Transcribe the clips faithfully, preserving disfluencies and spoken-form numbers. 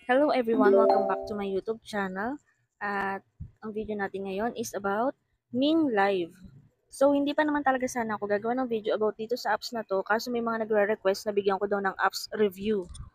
Hello everyone! Welcome back to my YouTube channel. At ang video natin ngayon is about Ming Live. So, hindi pa naman talaga sana ako gagawa ng video about dito sa apps na to, kaso may mga nagre-request na bigyan ko daw ng apps review.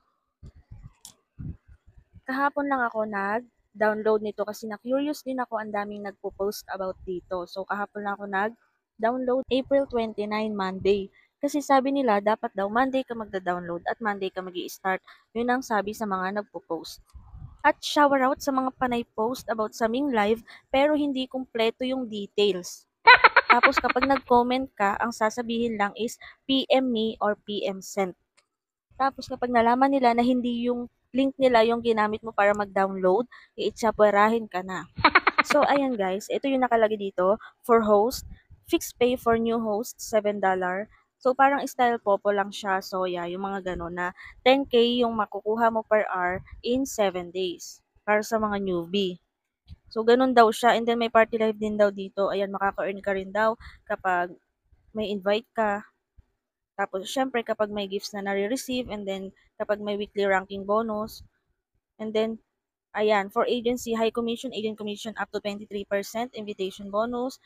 Kahapon lang ako nag-download nito kasi na-curious din ako, ang daming nagpo-post about dito. So, kahapon lang ako nag-download, April twenty-ninth, Monday. Kasi sabi nila, dapat daw Monday ka magda-download at Monday ka mag-i-start. Yun ang sabi sa mga nagpo-post. At shower out sa mga panay post about sa Ming Live pero hindi kumpleto yung details. Tapos kapag nag-comment ka, ang sasabihin lang is P M me or P M sent. Tapos kapag nalaman nila na hindi yung link nila yung ginamit mo para mag-download, iitsapwerahin ka na. So ayan guys, ito yung nakalagay dito for host, fixed pay for new host, seven dollars. So parang style popo lang siya, so yeah, yung mga gano'n na ten K yung makukuha mo per hour in seven days para sa mga newbie. So ganun daw siya, and then may party live din daw dito. Ayan, makaka-earn ka rin daw kapag may invite ka. Tapos syempre kapag may gifts na nare-receive, and then kapag may weekly ranking bonus. And then ayan, for agency, high commission, agent commission up to twenty-three percent, invitation bonus,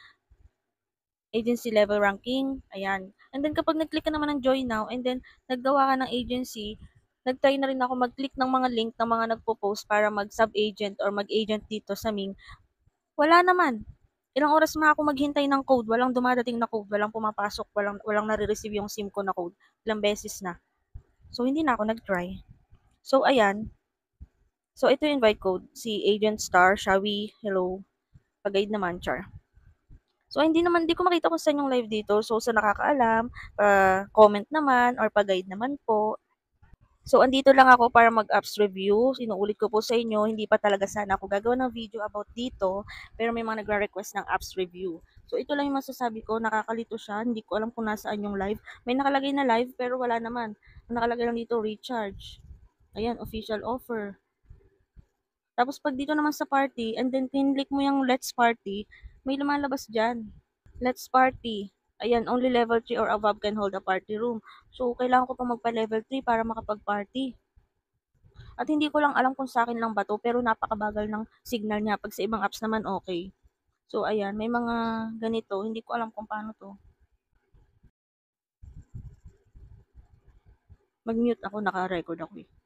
agency level ranking, ayan. And then kapag nag-click ka naman ng join now, and then naggawa ka ng agency, nag-try na rin ako mag-click ng mga link ng mga nagpo-post para mag-sub-agent or mag-agent dito sa Ming. Wala naman. Ilang oras na ako maghintay ng code, walang dumadating na code, walang pumapasok, walang, walang nare-receive yung SIM ko na code. Ilang beses na. So, hindi na ako nag-try. So, ayan. So, ito yung invite code. Si Agent Star, Shawi, hello. Pag-guide naman, char. So, hindi naman, di ko makita kung saan yung live dito. So, sa nakakaalam, uh, comment naman, or pag-guide naman po. So, andito lang ako para mag-apps review. Inuulit ko po sa inyo, hindi pa talaga sana ako gagawa ng video about dito, pero may mga nagre-request ng apps review. So, ito lang yung masasabi ko, nakakalito siya. Hindi ko alam kung nasaan yung live. May nakalagay na live, pero wala naman. Nakalagay lang dito, recharge. Ayan, official offer. Tapos pag dito naman sa party, and then click mo yung let's party, may lumalabas dyan. Let's party. Ayan, only level three or above can hold a party room. So, kailangan ko pang magpa-level three para makapag-party. At hindi ko lang alam kung sa akin lang ba to, pero napakabagal ng signal niya. Pag sa ibang apps naman, okay. So, ayan, may mga ganito. Hindi ko alam kung paano to. Mag-mute ako, naka-record ako eh.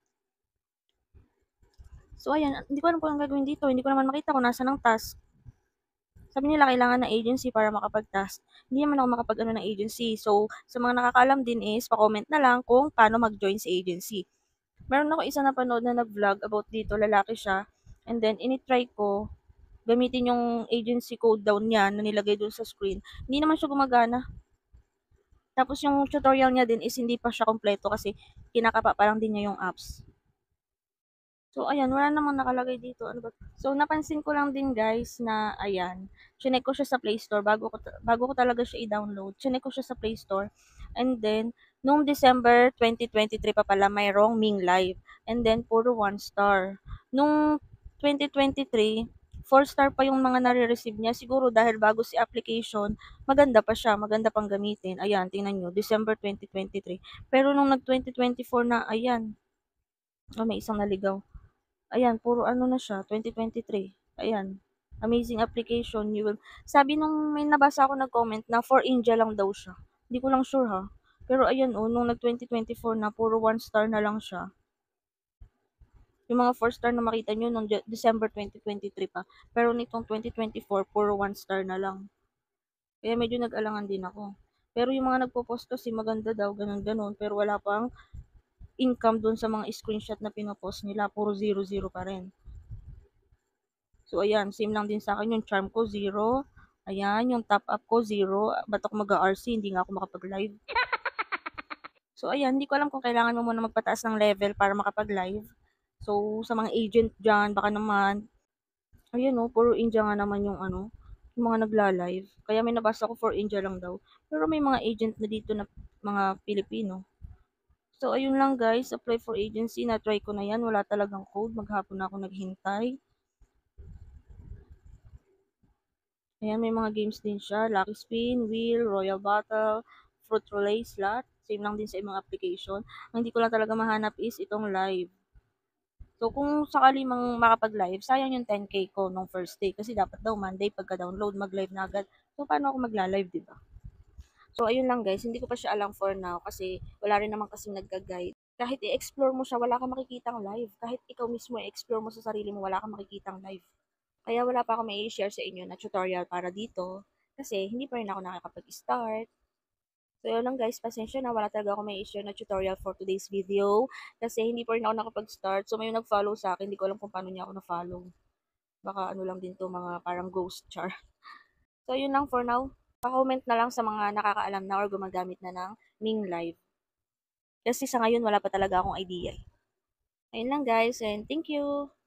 So, ayan, hindi ko alam kung anong gagawin dito. Hindi ko naman makita kung nasa ng task. Sabi nila kailangan ng agency para makapag-task. Hindi naman ako makapag-ano ng agency. So, sa mga nakakaalam din is, pa-comment na lang kung paano mag-join sa agency. Meron ako isa napanood na nag-vlog about dito, lalaki siya. And then, initry ko, gamitin yung agency code down niya na nilagay doon sa screen. Hindi naman siya gumagana. Tapos yung tutorial niya din is hindi pa siya kompleto kasi kinakapa pa lang din niya yung apps. So, ayan, wala namang nakalagay dito. Ano ba? So, napansin ko lang din guys na, ayan, chinek ko siya sa Play Store bago ko, bago ko talaga siya i-download. Chinek ko siya sa Play Store. And then, noong December twenty twenty-three pa pala, mayroong Ming Live. And then, puro one star. Nung twenty twenty-three, four star pa yung mga nare-receive niya. Siguro dahil bago si application, maganda pa siya, maganda pang gamitin. Ayan, tingnan nyo, December twenty twenty-three. Pero nung nag-twenty twenty-four na, ayan, oh, may isang naligaw. Ayan, puro ano na siya, twenty twenty-three. Ayan, amazing application. You will... Sabi nung may nabasa ako nag-comment na for India lang daw siya. Hindi ko lang sure ha. Pero ayan oh, nung nag-twenty twenty-four na, puro one star na lang siya. Yung mga four star na makita nyo nung December twenty twenty-three pa. Pero nitong twenty twenty-four, puro one star na lang. Kaya medyo nag-alangan din ako. Pero yung mga nagpo-post kasi maganda daw, ganun-ganun. Pero wala pang income dun sa mga screenshot na pinopost nila. Puro zero zero pa rin. So, ayan, same lang din sa akin yung charm ko, zero. Ayan, yung top up ko, zero. Ba't ako mag-R C? Hindi nga ako makapag-live. So, ayan, hindi ko alam kung kailangan mo muna magpataas ng level para makapag-live. So, sa mga agent dyan, baka naman, ayan o, puro India nga naman yung ano, yung mga nagla-live. Kaya may nabasa ko for India lang daw. Pero may mga agent na dito na mga Pilipino. So, ayun lang guys, apply for agency. Na-try ko na yan, wala talagang code. Maghapon na ako naghintay. Ayan, may mga games din siya. Lucky Spin, Wheel, Royal Battle, Fruit Relay, Slot. Same lang din sa ibang application. Ang hindi ko lang talaga mahanap is itong live. So, kung sakali mang makapag-live, sayang yung ten K ko nung first day kasi dapat daw Monday pagka-download mag-live na agad. So, paano ako magla-live, 'di ba? So, ayun lang guys, hindi ko pa siya alam for now kasi wala rin naman kasing nagga-guide. Kahit i-explore mo siya, wala kang makikitang live. Kahit ikaw mismo i-explore mo sa sarili mo, wala kang makikitang live. Kaya wala pa ako mai-share sa inyo na tutorial para dito kasi hindi pa rin ako nakakapag-start. So, yun lang guys, pasensya na, wala talaga ako mai-share na tutorial for today's video kasi hindi pa rin ako nakapag-start. So, may nag-follow sa akin, hindi ko alam kung paano niya ako na-follow. Baka ano lang din to, mga parang ghost char. So, yun lang for now. Pa-comment na lang sa mga nakakaalam na or gumagamit na ng Ming Live. Kasi sa ngayon, wala pa talaga akong idea. Ayun lang guys, and thank you!